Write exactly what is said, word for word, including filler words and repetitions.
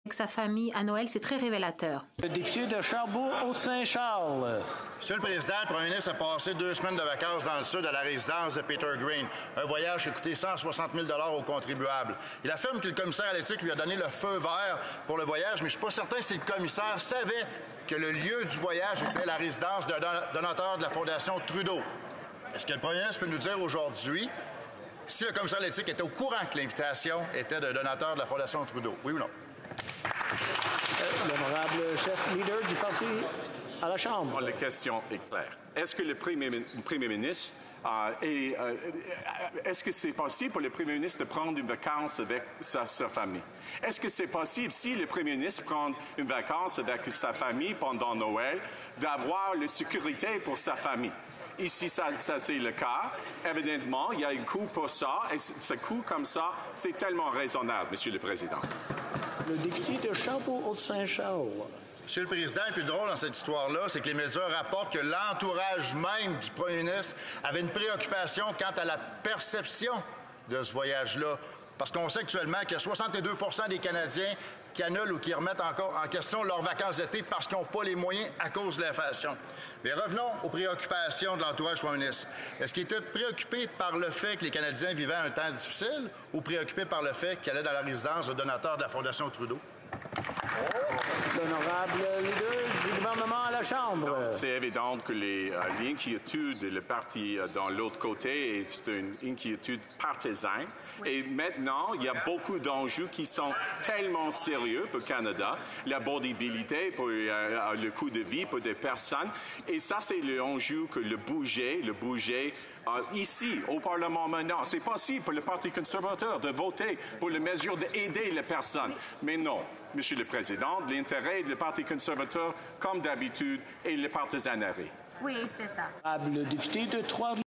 avec sa famille à Noël, c'est très révélateur. Le député de Charbot-Haute-Saint-Charles. Monsieur le Président, le Premier ministre a passé deux semaines de vacances dans le sud à la résidence de Peter Green. Un voyage qui a coûté cent soixante mille dollars aux contribuables. Il affirme que le commissaire à l'éthique lui a donné le feu vert pour le voyage, mais je ne suis pas certain si le commissaire savait que le lieu du voyage était la résidence d'un donateur de la Fondation Trudeau. Est-ce que le Premier ministre peut nous dire aujourd'hui si le commissaire à l'éthique était au courant que l'invitation était d'un donateur de la Fondation Trudeau? Oui ou non? L'honorable chef leader du parti à la Chambre. La question est claire. Est-ce que le Premier, le premier ministre euh, est, euh, est-ce que c'est possible pour le Premier ministre de prendre une vacance avec sa, sa famille? Est-ce que c'est possible, si le Premier ministre prend une vacance avec sa famille pendant Noël, d'avoir la sécurité pour sa famille? Ici, ça, ça c'est le cas. Évidemment, il y a un coût pour ça, et ce coût comme ça, c'est tellement raisonnable, Monsieur le Président. Le député de Charbot-Haute-Saint-Charles. Monsieur le Président, le plus drôle dans cette histoire-là, c'est que les médias rapportent que l'entourage même du premier ministre avait une préoccupation quant à la perception de ce voyage-là. Parce qu'on sait actuellement qu'il y a soixante-deux pour cent des Canadiens qui annulent ou qui remettent encore en question leurs vacances d'été parce qu'ils n'ont pas les moyens à cause de l'inflation. Mais revenons aux préoccupations de l'entourage du premier ministre. Est-ce qu'il était préoccupé par le fait que les Canadiens vivaient un temps difficile ou préoccupé par le fait qu'il allait dans la résidence de donateur de la Fondation Trudeau? L'honorable leader du gouvernement à la Chambre. C'est évident que l'inquiétude de le parti dans l'autre côté est une inquiétude partisane. Oui. Et maintenant, il y a beaucoup d'enjeux qui sont tellement sérieux pour le Canada. L'abordabilité pour euh, le coût de vie pour des personnes. Et ça, c'est l'enjeu que le budget, le budget euh, ici, au Parlement maintenant. C'est possible pour le Parti conservateur de voter pour les mesures d'aider les personnes. Mais non. Monsieur le Président, l'intérêt du Parti conservateur, comme d'habitude, est le partisanerie. Oui, c'est ça. Le député de Trois